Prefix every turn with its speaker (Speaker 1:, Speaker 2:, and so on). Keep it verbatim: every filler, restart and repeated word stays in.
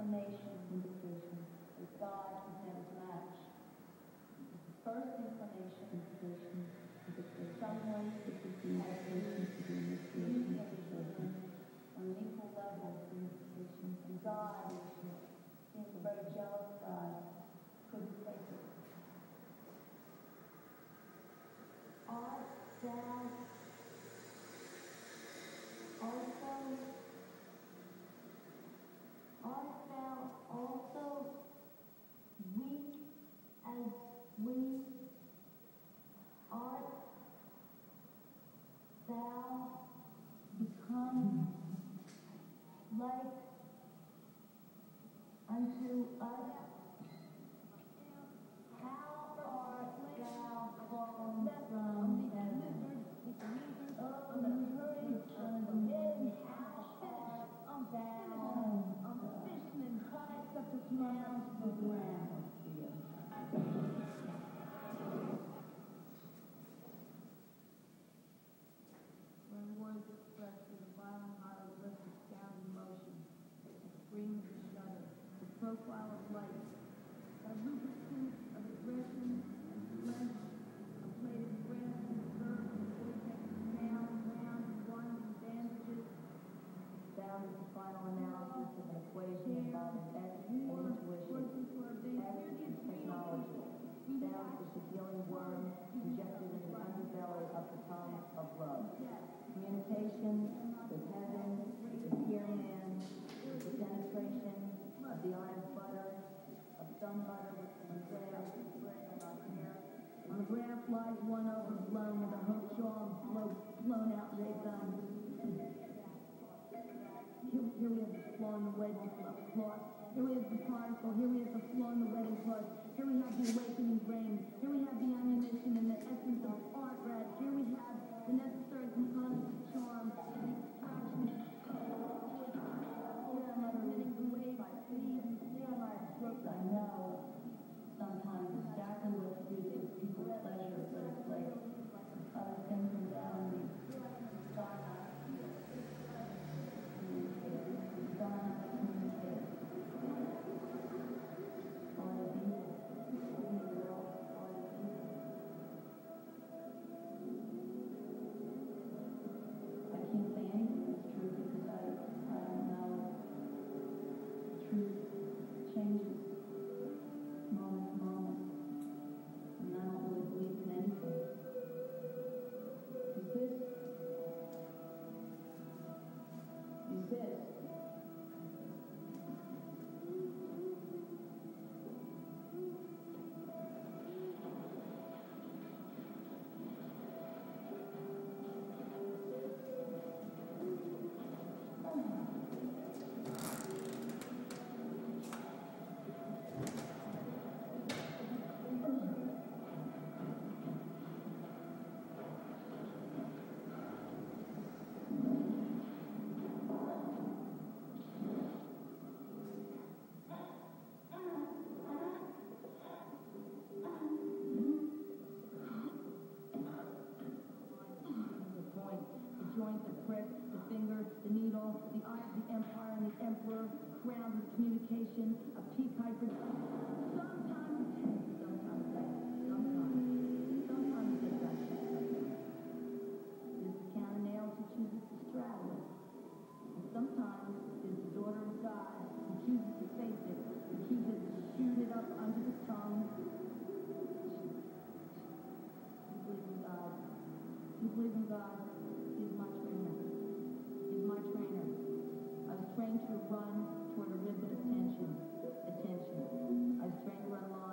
Speaker 1: inclination is God and His match. First inclination is some way to be using on an equal level. And God, being a very jealous God, couldn't take it. Art thou also, art thou also weak as we? Art thou become like unto us? How art thou fallen from heaven? Oh, the hurry son, then how art thou a fisherman cries up the ground to the ground? When words express with a violent hieroglyphic sound and motion, a scream of a shudder, the profile of light, a lubricant of aggression and flesh, a plate of breath and verb and vortex sound, round and one and bandages. Sound is the final analysis of an equation involving X and intuition, X is technology. Sound is the healing worm injected in the underbelly of the tongue of love. Communication with heaven, the ear man, the penetration of the eye of butter, of some butter with some graph, on our hair. On the graph lies one overblown with a hook jaw and blow, blown out ray gun. Here, here we have the flaw in the wedding cloth. Here we have the particle. Here we have the flaw in the wedding cloth. Here we have the awakening brain. Here we have the ammunition and the essence of art rat. Here we have the necessary components of charm, the extraction of here another wave by sleeve and here my throat. I know sometimes exactly what to do to give people pleasure, but it's like other things are down me. The needle, the eye of the empire and the emperor, crowned with communication, a peak hyper. Sometimes, sometimes, sometimes, sometimes they got you. There's the count of nails who chooses to straddle it. And sometimes there's the daughter of God who chooses to face it, who chooses to shoot it up under the tongue. You believe in God. You believe in God. He's my trainer. My trainer. I was trained to run toward a ribbon of tension. Attention. I was trained to run along